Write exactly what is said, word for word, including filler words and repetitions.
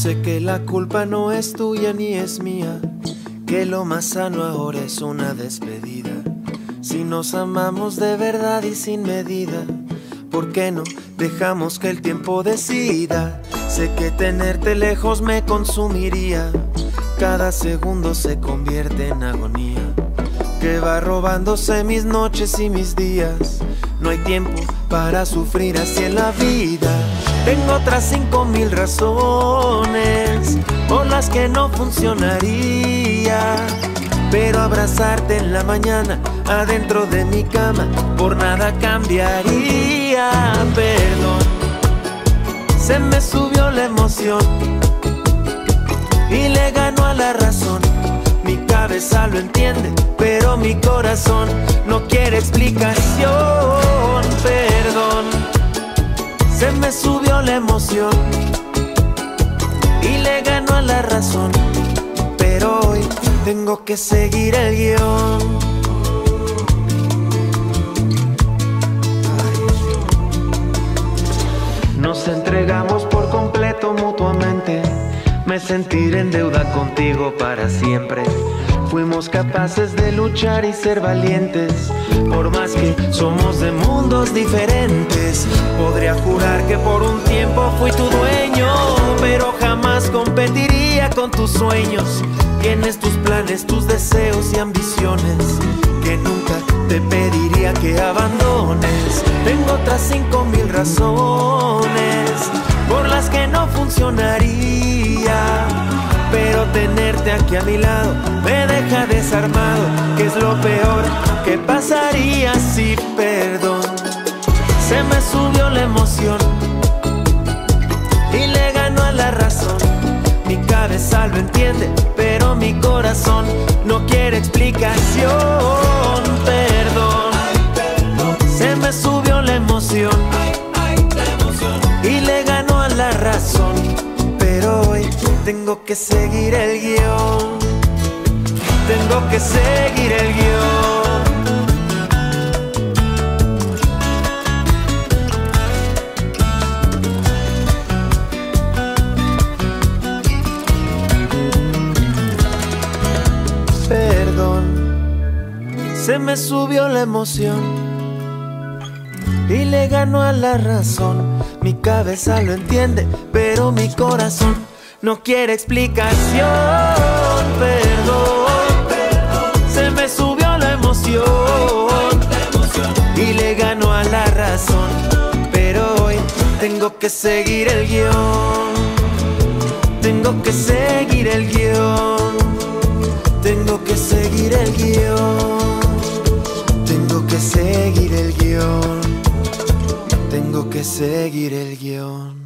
Sé que la culpa no es tuya ni es mía, que lo más sano ahora es una despedida. Si nos amamos de verdad y sin medida, ¿por qué no dejamos que el tiempo decida? Sé que tenerte lejos me consumiría, cada segundo se convierte en agonía, que va robándose mis noches y mis días. No hay tiempo para sufrir así en la vida. Tengo otras cinco mil razones por las que no funcionaría, pero abrazarte en la mañana adentro de mi cama por nada cambiaría. Perdón, se me subió la emoción y le ganó a la razón. Mi cabeza lo entiende, pero mi corazón no quiere explicación. Perdón, se me subió la emoción y le ganó a la razón, pero hoy tengo que seguir el guión. Nos entregamos por completo mutuamente, me sentiré en deuda contigo para siempre. Fuimos capaces de luchar y ser valientes, por más que somos de mundos diferentes. Podría jurar que por un tiempo fui tu dueño, pero jamás competiría con tus sueños. Tienes tus planes, tus deseos y ambiciones que nunca te pediría que abandones. Tengo otras cinco mil razones por las que no funcionaría, pero tenerte aquí a mi lado me deja desarmado. ¿Qué es lo peor que pasaría si perdón? Se me subió la emoción y le ganó a la razón. Mi cabeza lo entiende, pero mi corazón no quiere explicación. Perdón, se me subió la emoción y le ganó a la razón, pero hoy tengo que seguir el guión. Tengo que seguir el guión. Perdón, se me subió la emoción y le ganó a la razón. Mi cabeza lo entiende, pero mi corazón no quiere explicación. Perdón, se me subió la emoción y le ganó a la razón, pero hoy tengo que seguir el guión. Tengo que seguir el guión. Tengo que seguir el guión. Tengo que seguir el guión. Tengo que seguir el guión.